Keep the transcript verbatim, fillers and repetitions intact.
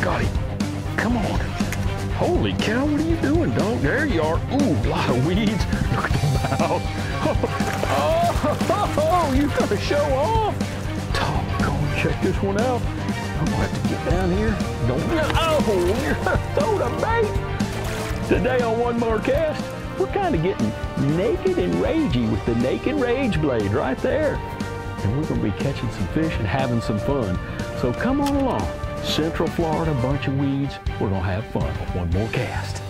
got him. Come on. Holy cow, what are you doing, dog? There you are. Ooh, a lot of weeds. Look at the mouth. Oh, oh, oh, you gonna show off? Doggone, check this one out. I'm gonna have to get down here. Don't, oh, you're throw the bait. Today on One More Cast, we're kind of getting naked and ragey with the naked rage blade right there. And we're gonna be catching some fish and having some fun. So come on along. Central Florida, bunch of weeds. We're gonna have fun with One More Cast.